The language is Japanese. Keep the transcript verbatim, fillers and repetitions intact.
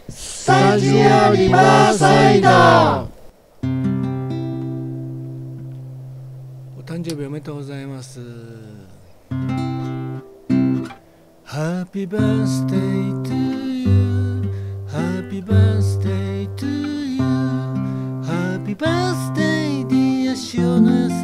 スタジオリバーサイド。 お誕生日おめでとうございます。Happy birthday to you Happy birthday to you Happy birthday dear 塩野